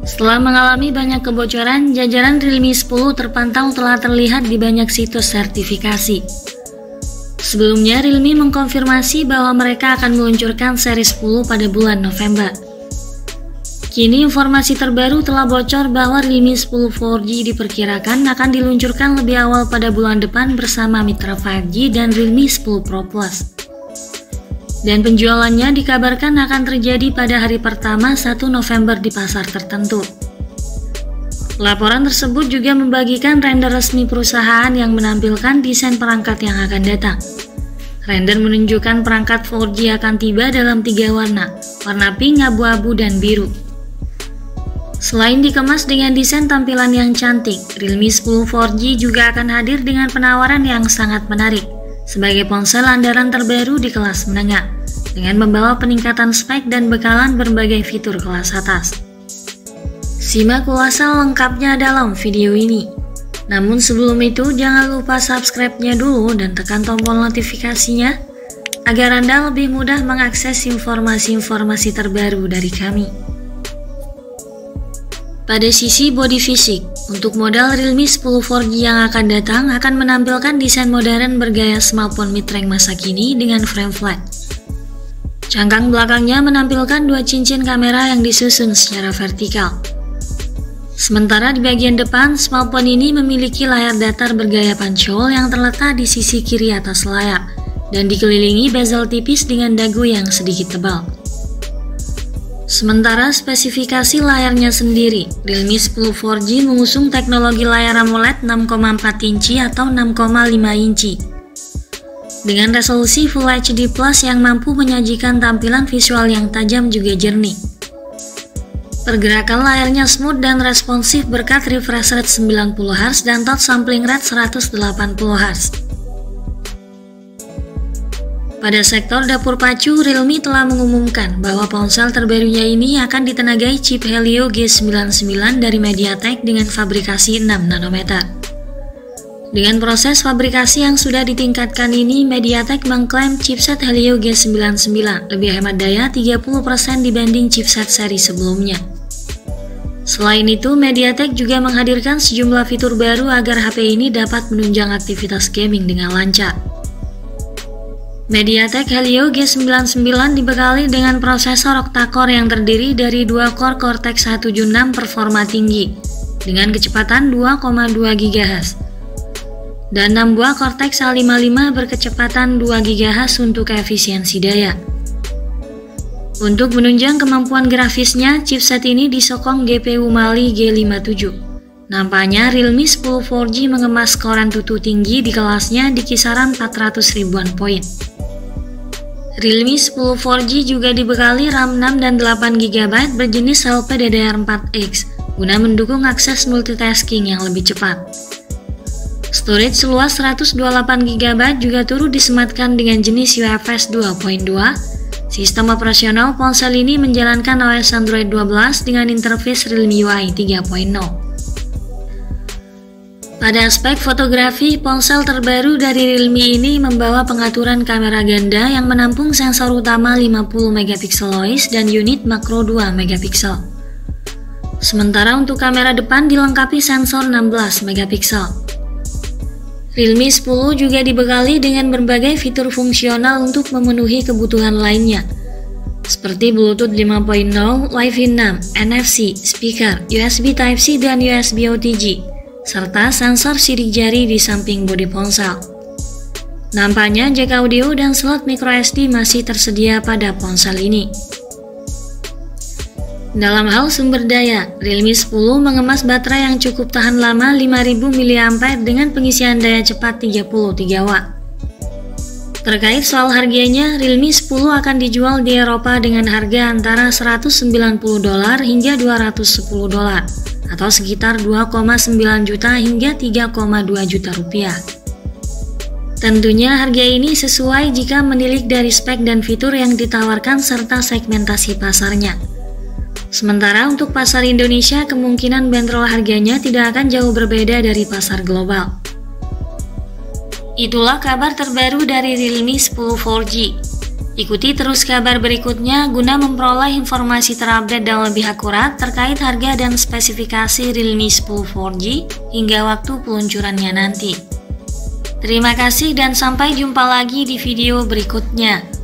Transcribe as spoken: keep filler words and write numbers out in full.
Setelah mengalami banyak kebocoran, jajaran Realme sepuluh terpantau telah terlihat di banyak situs sertifikasi. Sebelumnya, Realme mengkonfirmasi bahwa mereka akan meluncurkan seri sepuluh pada bulan November. Kini informasi terbaru telah bocor bahwa Realme sepuluh empat G diperkirakan akan diluncurkan lebih awal pada bulan depan bersama mitra lima G dan Realme sepuluh Pro Plus. Dan penjualannya dikabarkan akan terjadi pada hari pertama satu November di pasar tertentu. Laporan tersebut juga membagikan render resmi perusahaan yang menampilkan desain perangkat yang akan datang. Render menunjukkan perangkat empat G akan tiba dalam tiga warna, warna pink, abu-abu, dan biru. Selain dikemas dengan desain tampilan yang cantik, Realme sepuluh empat G juga akan hadir dengan penawaran yang sangat menarik sebagai ponsel andalan terbaru di kelas menengah, dengan membawa peningkatan spek dan bekalan berbagai fitur kelas atas. Simak ulasan lengkapnya dalam video ini. Namun sebelum itu, jangan lupa subscribe-nya dulu dan tekan tombol notifikasinya, agar Anda lebih mudah mengakses informasi-informasi terbaru dari kami. Pada sisi body fisik, untuk model Realme sepuluh empat G yang akan datang akan menampilkan desain modern bergaya smartphone mid-range masa kini dengan frame flat. Cangkang belakangnya menampilkan dua cincin kamera yang disusun secara vertikal. Sementara di bagian depan, smartphone ini memiliki layar datar bergaya punch hole yang terletak di sisi kiri atas layar dan dikelilingi bezel tipis dengan dagu yang sedikit tebal. Sementara spesifikasi layarnya sendiri, Realme sepuluh empat G mengusung teknologi layar AMOLED enam koma empat inci atau enam koma lima inci dengan resolusi Full H D plus yang mampu menyajikan tampilan visual yang tajam juga jernih. Pergerakan layarnya smooth dan responsif berkat refresh rate sembilan puluh hertz dan touch sampling rate seratus delapan puluh hertz. Pada sektor dapur pacu, Realme telah mengumumkan bahwa ponsel terbarunya ini akan ditenagai chip Helio G sembilan puluh sembilan dari MediaTek dengan fabrikasi enam nanometer. Dengan proses fabrikasi yang sudah ditingkatkan ini, MediaTek mengklaim chipset Helio G sembilan puluh sembilan lebih hemat daya tiga puluh persen dibanding chipset seri sebelumnya. Selain itu, MediaTek juga menghadirkan sejumlah fitur baru agar H P ini dapat menunjang aktivitas gaming dengan lancar. MediaTek Helio G sembilan puluh sembilan dibekali dengan prosesor octa-core yang terdiri dari dua core Cortex seratus tujuh puluh enam performa tinggi dengan kecepatan dua koma dua gigahertz dan enam buah Cortex A lima puluh lima berkecepatan dua gigahertz untuk efisiensi daya. Untuk menunjang kemampuan grafisnya, chipset ini disokong G P U Mali G lima puluh tujuh. Nampaknya Realme sepuluh empat G mengemas skoran tutu tinggi di kelasnya di kisaran empat ratus ribuan poin. Realme sepuluh empat G juga dibekali RAM enam dan delapan giga byte berjenis L P D D R empat X guna mendukung akses multitasking yang lebih cepat. Storage seluas seratus dua puluh delapan giga byte juga turut disematkan dengan jenis U F S dua titik dua. Sistem operasional ponsel ini menjalankan O S Android dua belas dengan interface Realme U I tiga titik nol. Pada aspek fotografi, ponsel terbaru dari Realme ini membawa pengaturan kamera ganda yang menampung sensor utama lima puluh megapiksel O I S dan unit makro dua megapiksel. Sementara untuk kamera depan dilengkapi sensor enam belas megapiksel. Realme sepuluh juga dibekali dengan berbagai fitur fungsional untuk memenuhi kebutuhan lainnya, seperti Bluetooth lima titik nol, Wi-Fi enam, N F C, speaker, U S B Type-C dan U S B O T G, serta sensor sidik jari di samping bodi ponsel. Nampaknya jack audio dan slot microSD masih tersedia pada ponsel ini. Dalam hal sumber daya, Realme sepuluh mengemas baterai yang cukup tahan lama lima ribu miliampere dengan pengisian daya cepat tiga puluh tiga watt. Terkait soal harganya, Realme sepuluh akan dijual di Eropa dengan harga antara seratus sembilan puluh dolar hingga dua ratus sepuluh dolar atau sekitar dua koma sembilan juta hingga tiga koma dua juta rupiah. Tentunya harga ini sesuai jika menilik dari spek dan fitur yang ditawarkan serta segmentasi pasarnya. Sementara untuk pasar Indonesia, kemungkinan bandrol harganya tidak akan jauh berbeda dari pasar global. Itulah kabar terbaru dari Realme sepuluh empat G. Ikuti terus kabar berikutnya guna memperoleh informasi terupdate dan lebih akurat terkait harga dan spesifikasi Realme sepuluh empat G hingga waktu peluncurannya nanti. Terima kasih dan sampai jumpa lagi di video berikutnya.